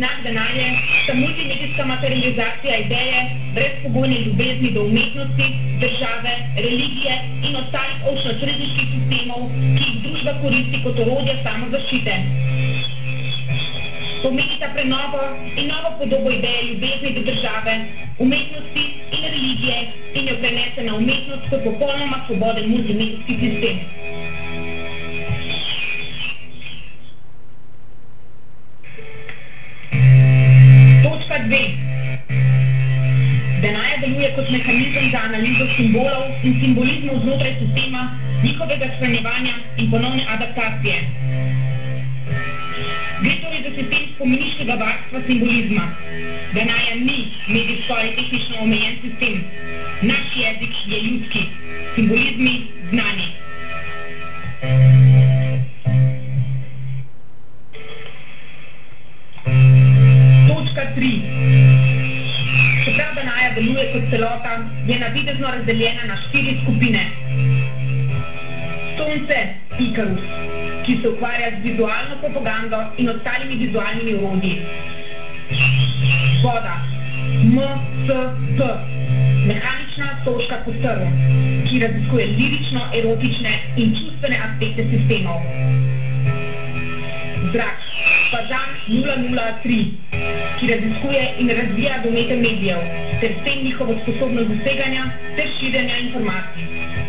Znak Danaje sta multimedijska materializacija ideje brezpogojne ljubezni do umetnosti, države, religije in ostalih ošnočredniških sistemov, ki jih družba koristi kot orodje samozaščite. Pomenita prenovo in novo podobo ideje ljubezni do države, umetnosti in religije in jo prenese na umetnost kot popolnoma svoboden multimedijski sistem. Točka 2. Danaja deluje kot mehanizem za analizo simbolov in simbolizmov znotraj sistema, njihovega shranjevanja in ponovne adaptacije. Gre torej za sistem spomeniškega varstva simbolizma. Danaja ni medijsko ali tehnično omejen sistem. Naš jezik je ljudski, simbolizmi znani. Točka 3. Čeprav Danaja deluje kot celota, je navidezno razdeljena na 4 skupine. Sonce, Ikarus, ki se ukvarja z vizualno propagando in ostalimi vizualnimi orodji. Voda, M-S-P, mehanična soška postrv, ki raziskuje lirično, erotične in čustvene aspekte sistemov. Zrak, Fazan 003, ki raziskuje in razvija domete medijev, ter s tem njihovo sposobnost doseganja ter širjenja informacij.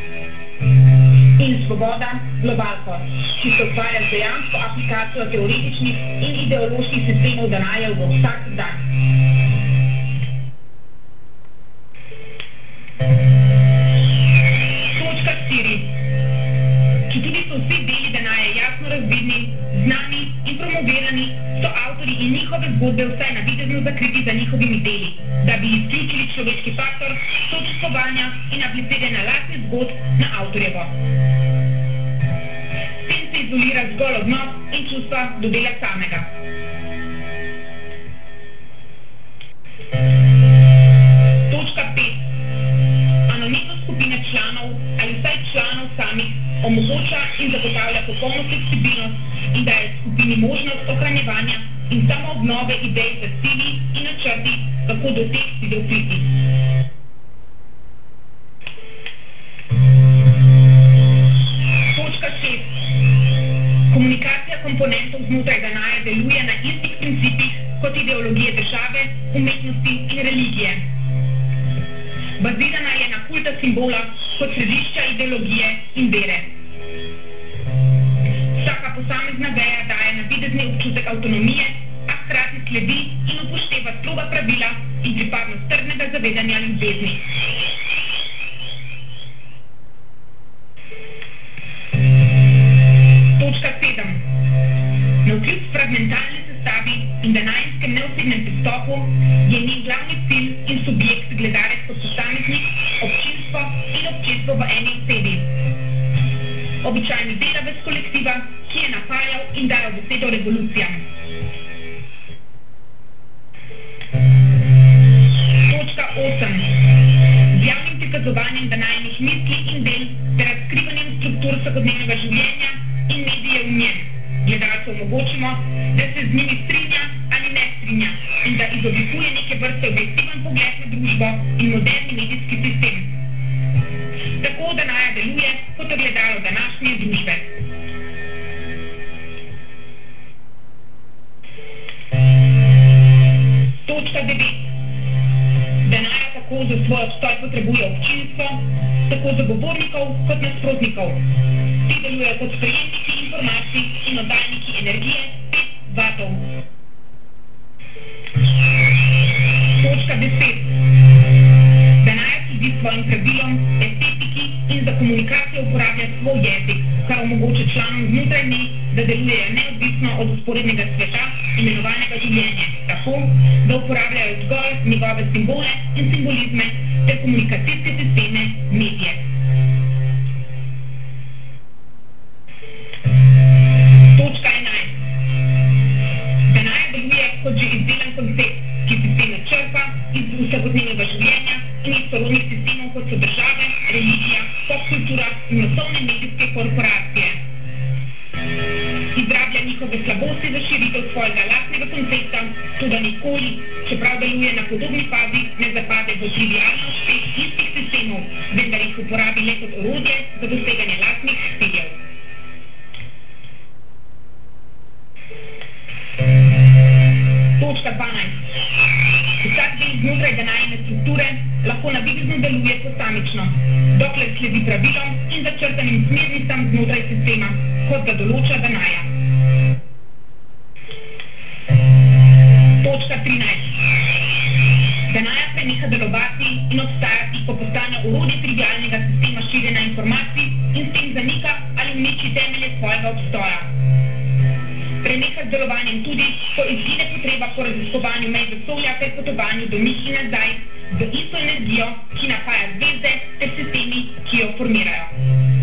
In svoboda, Globalkor, ki se ukvarja z dejansko aplikacijo teoretičnih in ideoloških sistemov Danajev v vsak dan. Točka 4. Četudi so vsi deli Danaje jasno razvidni, znani in promovirani, so avtori in njihove zgodbe vsaj navidezno zakriti za njihovimi deli, da bi izključili človeški faktor, sočustvovanja in apliciranja lastnih zgodb na avtorjevo. S tem se izolira zgolj odnos in čustva do dela samega. Točka 5. Anonimnost skupine članov ali vsaj članov samih omogoča in zagotavlja popolno fleksibilnost in daje skupini možnost ohranjevanja in samoobnove idej za cilji in načrti, kako do teh ciljev priti. Točka 6. Komunikacija komponentov znotraj Danaje deluje na istih principih kot ideologije države, umetnosti in religije. Bazirana je na kulta simbola kot središča ideologije in vere. Vsaka posamezna veja daje navidezni občutek avtonomije, a hkrati sledi in upošteva stroga pravila in pripadnost trdnega zavedanja ljubezni. Točka 7. Navkljub fragmentalni sestavi in danajskem neosebnem pristopu je njen glavni cilj in subjekt gledarec kot posameznik, občinstvo in občinstvo v eni osebi. Običajni delavec kolektiva, ki je napajal in dajal besedo revolucijam. Točka 8. Z javnim prikazovanjem danajnih misli in del ter razkrivanjem struktur vsakodnevnega življenja in medijev v njem gledalcu omogočimo, da se z njimi strinja ali ne strinja in da izoblikuje neke vrste objektiven pogled na družbo in moderni medijski sistem. Tako Danaja deluje kot ogledalo današnje družbe. Točka 9. Danaja tako za svoj obstoj potrebuje občinstvo, tako zagovornikov kot nasprotnikov. Ti delujejo kot sprejemniki informacij in oddajniki energije 5 vatov. Točka 10. Danaja sledi svojim pravilom, estetiki in za komunikacijo uporablja svoj jezik, kar omogoča članom znotraj njih, da delujejo neodvisno od usporednega sveta imenovanega življenje, tako, da uporabljajo zgolj njegove simbole in simbolizme ter komunikacijske sisteme, medije. Točka 11. Danaja deluje kot že izdelan koncept, ki sisteme črpa iz vsakodnevnega življenja in iz sorodnih sistemov, kot so države, religija, popkultura in masovne medijske korporacije. Izrablja njihove slabosti za širitev svojega lastnega koncepta, tudi nikoli, čeprav deluje na podobni fazi, ne zapade v trivialno uspeh istih sistemov, vendar jih uporabi le kot orodje za doseganje lastnih ciljev. Točka 12. Vsak del znotraj denajne strukture lahko navidezno deluje posamično, dokler sledi pravilom in začrtanim smernicam znotraj sistema, kot ga določa denaja. Točka 13. Denaja preneha delovati in obstajati, ko postane orodje trivialnega sistema širjenja informacij in s tem zanika ali uniči temelje svojega obstoja. Preneha z delovanjem tudi, ko izgine potreba po raziskovanju mej vesolja ter potovanju do njih in nazaj z isto energijo, ki napaja zvezde ter sistemi, ki jo formirajo.